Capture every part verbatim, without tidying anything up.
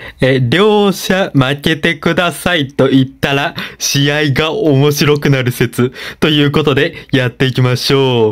え、両者負けてくださいと言ったら、試合が面白くなる説。ということで、やっていきましょう。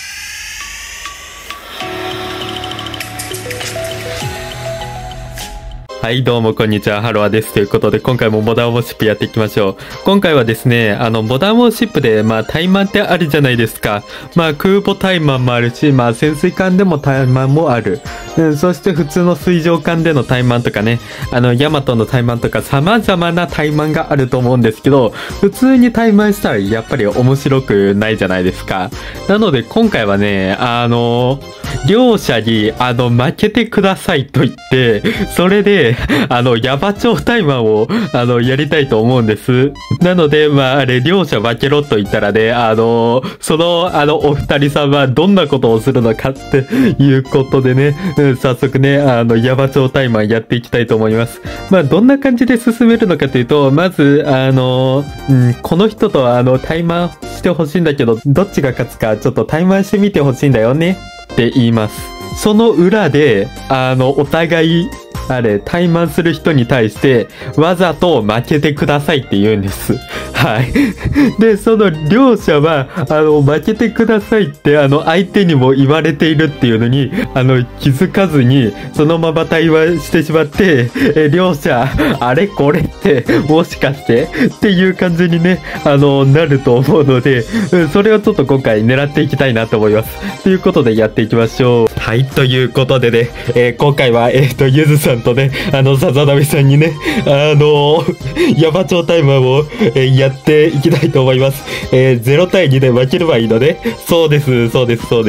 はい、どうもこんにちは、ハロワです。ということで、今回もモダンウォーシップやっていきましょう。今回はですね、あの、モダンウォーシップで、まあ、怠慢ってあるじゃないですか。まあ、空母怠慢もあるし、まあ、潜水艦でも怠慢もある。うん、そして普通の水上艦での怠慢とかね、あの、ヤマトの怠慢とか、様々な怠慢があると思うんですけど、普通に怠慢したらやっぱり面白くないじゃないですか。なので、今回はね、あの、両者に、あの、負けてくださいと言って、それで、あの、ヤバ超タイマーを、あの、やりたいと思うんです。なので、まあ、あれ、両者負けろと言ったらね、あの、その、あの、お二人さんはどんなことをするのかっていうことでね、うん、早速ね、あの、ヤバ超タイマーやっていきたいと思います。まあ、どんな感じで進めるのかというと、まず、あの、うん、この人と、あの、タイマーしてほしいんだけど、どっちが勝つか、ちょっとタイマーしてみてほしいんだよね。って言います。その裏で、あの、お互い、あれ、怠慢する人に対して、わざと負けてくださいって言うんです。はい。で、その両者は、あの、負けてくださいって、あの、相手にも言われているっていうのに、あの、気づかずに、そのまま対話してしまって、え、両者、あれこれって、もしかしてっていう感じにね、あの、なると思うので、うん、それをちょっと今回狙っていきたいなと思います。ということでやっていきましょう。はい、ということでね、えー、今回は、えっと、ゆずさんとね、あの、さざなみさんにね、あのー、ヤバ超タイマーを、えー、やっていきたいと思います。えー、ゼロ対にで負ければいいので、そうです、そうです、そうです。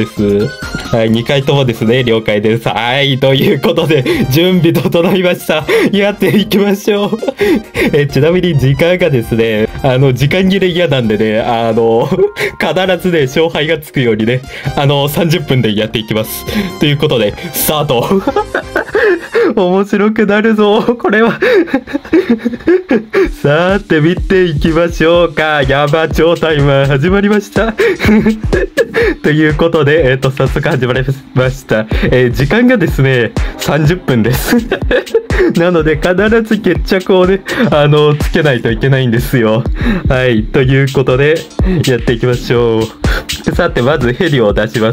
はい、にかいともですね、了解です。はい、ということで、準備整いました。やっていきましょう。えー、ちなみに時間がですね、あの、時間切れ嫌なんでね、あの、必ずね、勝敗がつくようにね、あの、さんじゅっぷんでやっていきます。ということで、スタート。面白くなるぞ、これは。さて、見ていきましょうか。ヤバ超タイマー始まりました。ということで、えっと、早速始まりました。えー、時間がですね、さんじゅっぷんです。なので、必ず決着をね、あの、つけないといけないんですよ。はい。ということで、やっていきましょう。さて、まずヘリを出します。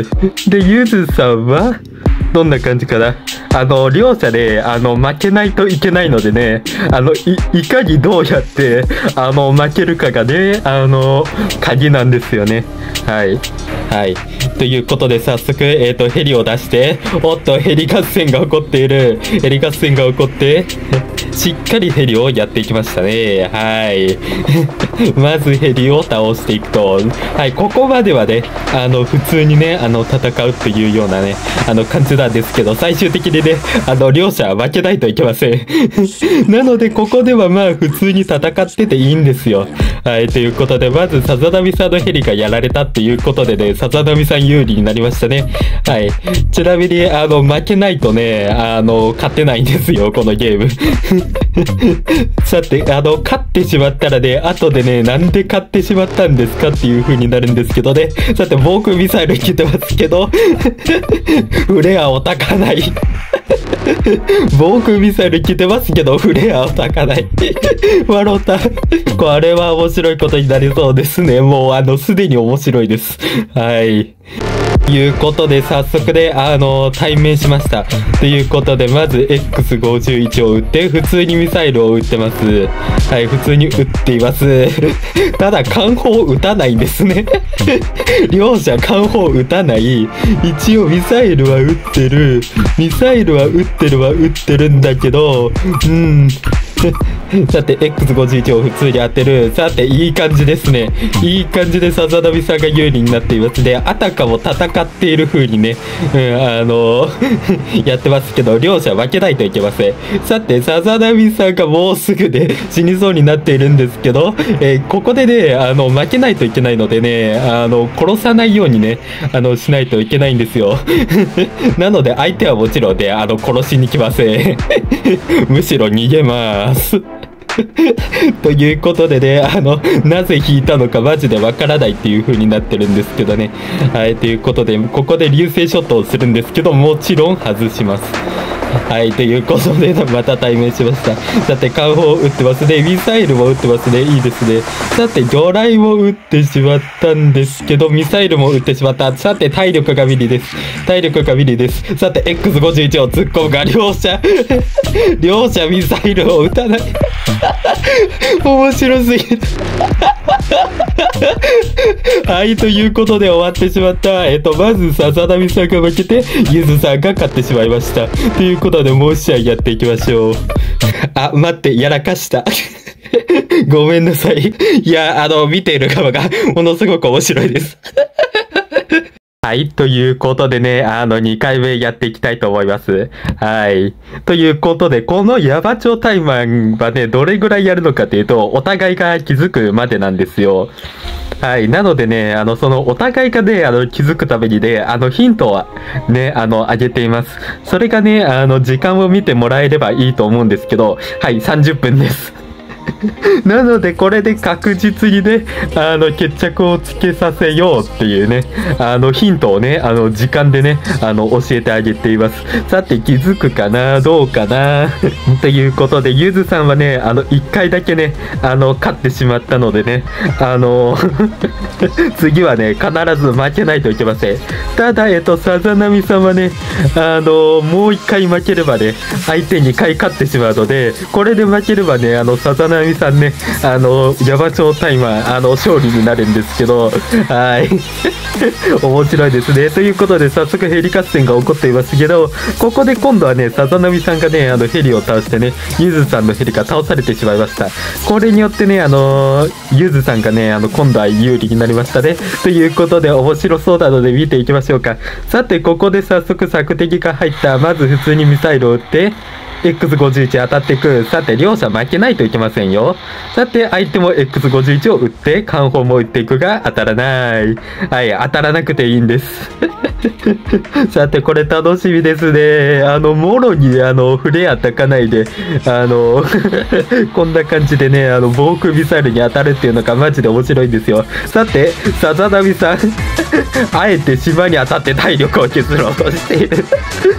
で、ゆずさんは、どんな感じかな。あの、両者で、あの、負けないといけないのでね、あの、い、いかにどうやって、あの、負けるかがね、あの、鍵なんですよね。はい。はい。ということで、早速、えっと、ヘリを出して、おっと、ヘリ合戦が起こっている。ヘリ合戦が起こって、しっかりヘリをやっていきましたね。はい。まずヘリを倒していくと、はい、ここまではね、あの、普通にね、あの、戦うっていうようなね、あの、感じなんですけど、最終的にね、あの、両者負けないといけません。なので、ここではまあ、普通に戦ってていいんですよ。はい、ということで、まず、さざなみさんのヘリがやられたっていうことでね、さざなみさん有利になりましたね。はい。ちなみに、あの、負けないとね、あの、勝てないんですよ、このゲーム。さて、あの、勝ってしまったらね、後でね、なんで勝ってしまったんですかっていう風になるんですけどね。さて、防空ミサイル来てますけど、フレアを焚かない。防空ミサイル来てますけど、フレアを焚かない。笑った。これは面白いことになりそうですね。もう、あの、すでに面白いです。はい。ということで、早速で、あの、対面しました。ということで、まず エックスごじゅういち を撃って、普通にミサイルを撃ってます。はい、普通に撃っています。ただ、艦砲撃たないんですね。両者艦砲撃たない。一応ミサイルは撃ってる。ミサイルは撃ってるは撃ってるんだけど、うん。さて、エックスごじゅういち を普通に当てる。さて、いい感じですね。いい感じでさざなみさんが有利になっていますね。あたかも戦っている風にね、うん、あのやってますけど、両者負けないといけません。さて、さざなみさんがもうすぐで死にそうになっているんですけど、えー、ここでね、あの、負けないといけないのでね、あの、殺さないようにね、あの、しないといけないんですよ。なので、相手はもちろんね、あの、殺しに来ません。むしろ逃げます。 ということでね、あの、なぜ引いたのかマジでわからないっていう風になってるんですけどね。はい、ということで、ここで流星ショットをするんですけど、もちろん外します。はい、ということで、また対面しました。さて、カン砲撃ってますね。ミサイルも撃ってますね。いいですね。さて、魚雷も撃ってしまったんですけど、ミサイルも撃ってしまった。さて、体力がビリです。体力がビリです。さて、エックスごじゅういち を突っ込むが、両者、両者ミサイルを撃たない。面白すぎる。はい、ということで終わってしまった。えっと、まず、さざなみさんが負けて、ゆずさんが勝ってしまいました。ということで、もう試合やっていきましょう。あ、待って、やらかした。ごめんなさい。いや、あの、見ている側が、ものすごく面白いです。はい。ということでね、あの、にかいめやっていきたいと思います。はい。ということで、このヤバ町タイマンはね、どれぐらいやるのかというと、お互いが気づくまでなんですよ。はい。なのでね、あの、その、お互いがね、あの、気づくためにね、あの、ヒントはね、あの、あげています。それがね、あの、時間を見てもらえればいいと思うんですけど、はい、さんじゅっぷんです。なのでこれで確実にね、あの決着をつけさせようっていうね、あのヒントをね、あの時間でね、あの教えてあげています。さて気づくかな、どうかなということで、ゆずさんはね、あのいっかいだけね、あの勝ってしまったのでね、あの次はね、必ず負けないといけません。ただ、えっと、さざなみさんはね、あのもういっかい負ければね、相手にかい勝ってしまうので、これで負ければね、あのさざなみさんね、あのヤバ町タイマー、あの勝利になるんですけど、はい面白いですね。ということで、早速ヘリ合戦が起こっていますけど、ここで今度はね、さざなみさんがね、あのヘリを倒してね、ゆずさんのヘリが倒されてしまいました。これによってね、あのゆずさんがね、あの今度は有利になりましたね。ということで、面白そうなので見ていきましょうか。さて、ここで早速索敵が入った。まず普通にミサイルを撃って、エックスごじゅういち 当たっていく。さて、両者負けないといけませんよ。さて、相手も エックスごじゅういち を撃って、カン砲も撃っていくが、当たらない。はい、当たらなくていいんです。さて、これ楽しみですね。あの、もろに、あの、フレアたかないで、あの、こんな感じでね、あの、防空ミサイルに当たるっていうのがマジで面白いんですよ。さて、さざなみさん、あえて島に当たって体力を削ろうとしている。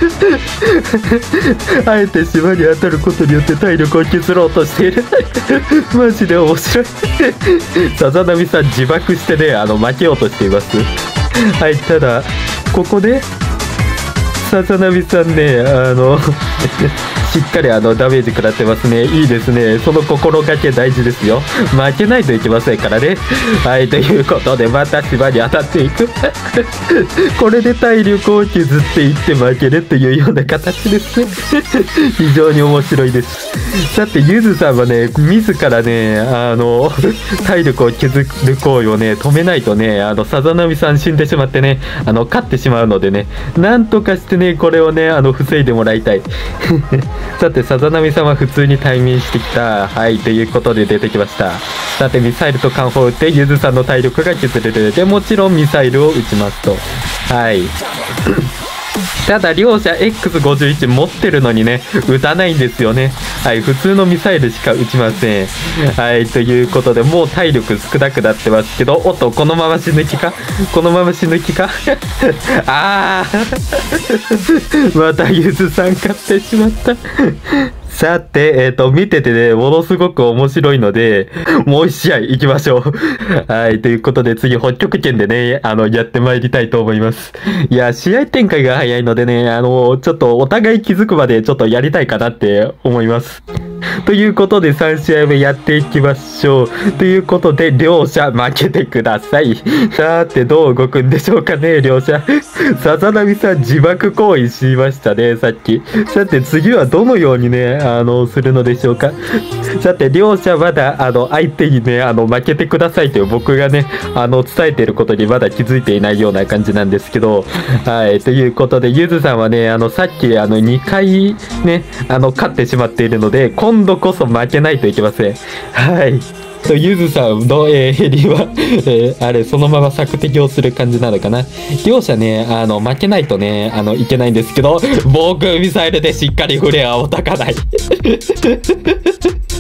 あえて島に当たることによって体力を削ろうとしている。マジで面白い。さざなみさん自爆してね、あの、負けようとしています。はい、ただ、ここで、さざなみさんね、あの、しっかりあのダメージ食らってますね。いいですね。その心がけ大事ですよ。負けないといけませんからね。はい、ということで、また島に当たっていく。これで体力を削っていって負けるっていうような形ですね。非常に面白いです。さて、ゆずさんはね、自らね、あの、体力を削る行為をね、止めないとね、あの、さざなみさん死んでしまってね、あの、勝ってしまうのでね、なんとかしてね、これをね、あの、防いでもらいたい。さて、さざなみさんは普通に対面してきた。はい、ということで出てきました。さて、ミサイルとカン砲を撃って、ゆずさんの体力が削れる。で、もちろんミサイルを撃ちますと。はい。ただ、両者 エックスごじゅういち 持ってるのにね、撃たないんですよね。はい、普通のミサイルしか撃ちません。はい、ということで、もう体力少なくなってますけど、おっと、このまま死ぬ気かこのまま死ぬ気かあーまたゆずさん勝ってしまった。さて、えっと、見ててね、ものすごく面白いので、もう一試合行きましょう。はい、ということで次、北極圏でね、あの、やってまいりたいと思います。いや、試合展開が早いのでね、あの、ちょっとお互い気づくまでちょっとやりたいかなって思います。ということでさん試合目やっていきましょう。ということで、両者負けてください。さて、どう動くんでしょうかね、両者。さざなみさん自爆行為しましたね、さっき。さて、次はどのようにね、あの、するのでしょうか。さて、両者まだ、あの、相手にね、あの、負けてくださいという僕がね、あの、伝えていることにまだ気づいていないような感じなんですけど、はい、ということで、ゆずさんはね、あの、さっき、あの、にかいね、あの、勝ってしまっているので、今度こそ負けないといけません。はい。と、ゆずさんの、えー、ヘリは、えー、あれ、そのまま索敵をする感じなのかな。両者ね、あの、負けないとね、あの、いけないんですけど、防空ミサイルでしっかりフレアを焚かない。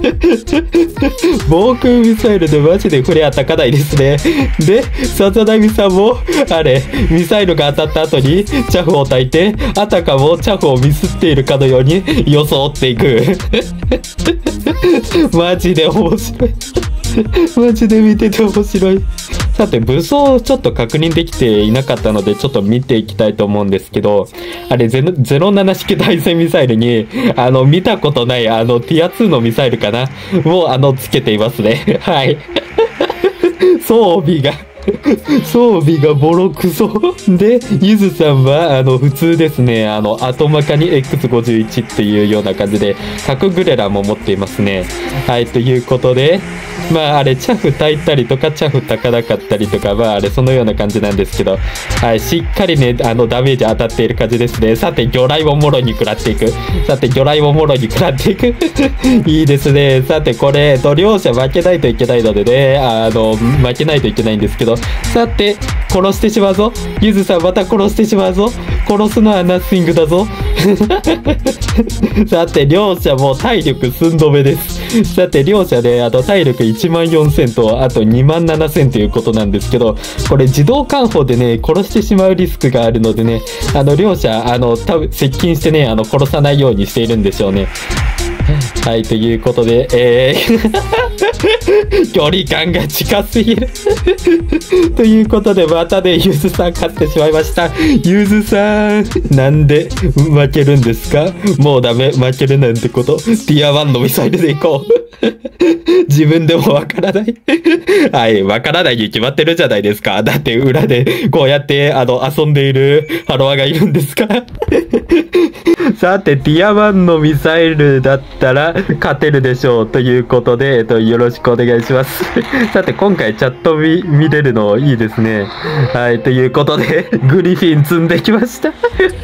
防空ミサイルでマジで触れ当たかないですね。で、さざ波さんも、あれ、ミサイルが当たった後に、チャフを焚いて、あたかもチャフをミスっているかのように装っていく。マジで面白い。マジで見てて面白い。さて、武装をちょっと確認できていなかったので、ちょっと見ていきたいと思うんですけど、あれ、ゼロなな式対戦ミサイルに、あの、見たことない、あの、ティアツーのミサイルかなを、あの、つけていますね。はい。装備が。装備がボロクソ。で、ゆずさんは、あの、普通ですね。あの、後マカに エックスごじゅういち っていうような感じで、核グレラも持っていますね。はい、ということで、まあ、あれ、チャフ焚いたりとか、チャフ焚かなかったりとか、まあ、あれ、そのような感じなんですけど、はい、しっかりね、あの、ダメージ当たっている感じですね。さて、魚雷をもろに食らっていく。さて、魚雷をもろに食らっていく。いいですね。さて、これ、えっと、両者負けないといけないのでね、あの、負けないといけないんですけど、さて、殺してしまうぞ。ゆずさんまた殺してしまうぞ。殺すのはナッシングだぞ。さて、両者も体力寸止めです。さて、両者で、あと体力いちまんよんせんと、あとにまんななせんということなんですけど、これ自動監砲でね、殺してしまうリスクがあるのでね、あの、両者、あの、多分接近してね、あの、殺さないようにしているんでしょうね。はい、ということで、えー、距離感が近すぎる。ということで、またね、ゆずさん勝ってしまいました。ゆずさん、なんで負けるんですか？もうダメ、負けるなんてこと。ティアワンのミサイルでいこう。自分でもわからない。はい、わからないに決まってるじゃないですか。だって裏でこうやって、あの、遊んでいるハロワがいるんですから。さて、ティアワンのミサイルだったら勝てるでしょうということで、えっと、よろしくお願いします。さて、今回チャット見、見れるのいいですね。はい、ということで、グリフィン積んできました。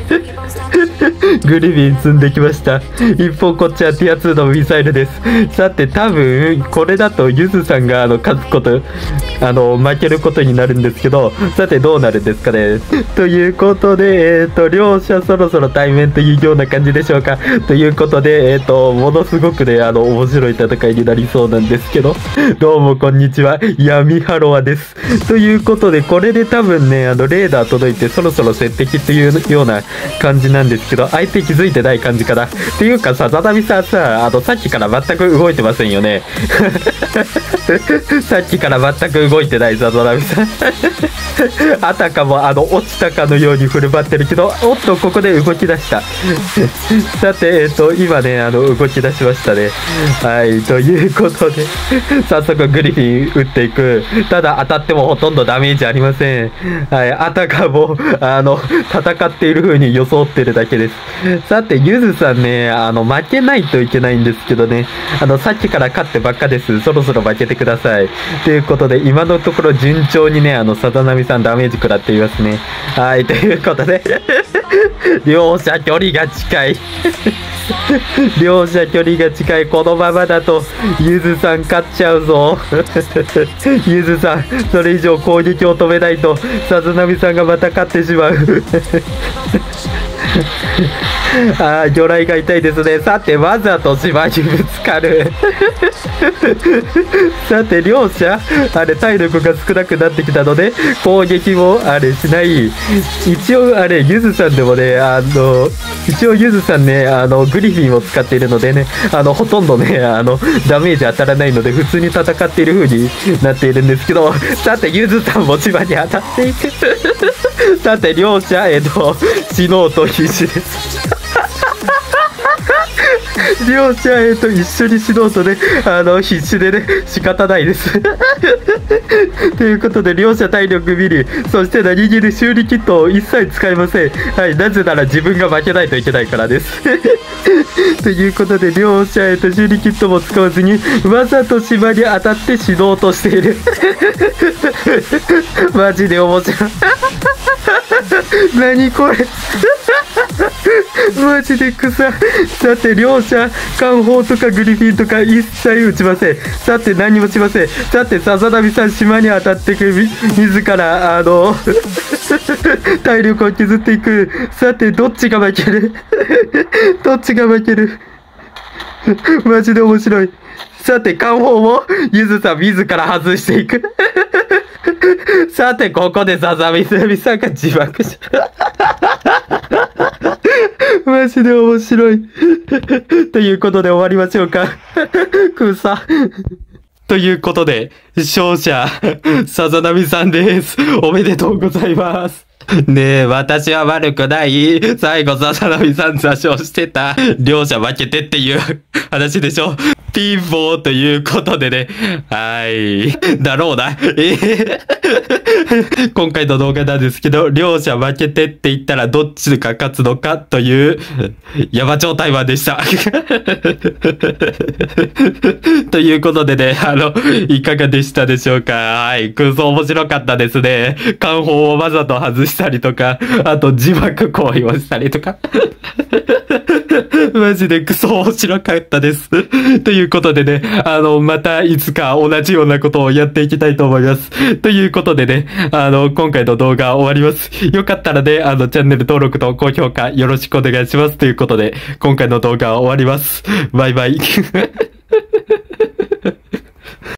グリフィン積んできました。一方、こっちはティアツーのミサイルです。さて、多分、これだとゆずさんが、あの、勝つこと、あの、負けることになるんですけど、さて、どうなるんですかね。ということで、えっと、両者そろそろ対面というような感じでしょうか。ということで、えっと、ものすごくね、あの、面白い戦いになりそうなんですけど、どうもこんにちは、闇ハロワです。ということで、これで多分ね、あの、レーダー届いて、そろそろ接敵っていうような感じなんですけど、相手気づいてない感じかな。っていうかさ、ザダミさんさ、あの、さっきから全く動いてませんよね。さっきから全く動いてないザダミさん。あたかも、あの、落ちたかのように振る舞ってるけど、おっと、ここで動き出した。さて、えっと、今ね、あの、動き出しましたね。はい、ということで、早速グリフィン撃っていく。ただ、当たってもほとんどダメージありません。はい、あたかも、あの、戦っている風に装ってるだけです。さて、ゆずさんね、あの、負けないといけないんですけどね、あの、さっきから勝ってばっかです。そろそろ負けてください。ということで、今のところ順調にね、あの、さざなみさんダメージ食らっていますね。はい、ということで、両者距離が近い。両者距離が近い。このままだと、ゆずさん勝っちゃうぞ。ゆずさん、それ以上攻撃を止めないと、さざなみさんがまた勝ってしまう。ああ、魚雷が痛いですね。さて、わざと島にぶつかる。さて、両者、あれ、体力が少なくなってきたので、攻撃も、あれ、しない。一応、あれ、ゆずさんでもね、あの、一応ゆずさんね、あの、グリフィンを使っているのでね、あの、ほとんどね、あの、ダメージ当たらないので、普通に戦っている風になっているんですけど、さて、ゆずさんも島に当たっていく。さて、両者、えっと、死のうと必死です。両者、えっと、一緒に死のうとね、あの、必死でね、仕方ないです。ということで、両者体力見る、そして何気に修理キットを一切使いません。はい、なぜなら自分が負けないといけないからです。ということで、両者、えっと、修理キットも使わずに、わざと島に当たって死のうとしている。マジで面白い。何これ。マジで草。さて、両者、艦砲とかグリフィンとか一切撃ちません。さて、何もしません。さて、さざなみさん、島に当たっていく、自ら、あの、体力を削っていく。さて、どっちが負けるどっちが負けるマジで面白い。 さて、カンフォも、ゆずさん自ら外していく。さて、ここでさざみすみさんが自爆し、マジで面白い。ということで終わりましょうか。くさ。ということで、勝者、さざなみさんです。おめでとうございます。ねえ、私は悪くない。最後、さざなみさん座礁してた。両者負けてっていう話でしょ。ピンポーということでね。はい。だろうな。えー、今回の動画なんですけど、両者負けてって言ったらどっちが勝つのかという、山頂タイマーでした。ということでね、あの、いかがでしたでしょうか。はい。空想面白かったですね。漢方をわざと外したりとか、あと字幕行為をしたりとか。マジでクソ面白かったです。ということでね、あの、またいつか同じようなことをやっていきたいと思います。ということでね、あの、今回の動画終わります。よかったらね、あの、チャンネル登録と高評価よろしくお願いします。ということで、今回の動画終わります。バイバイ。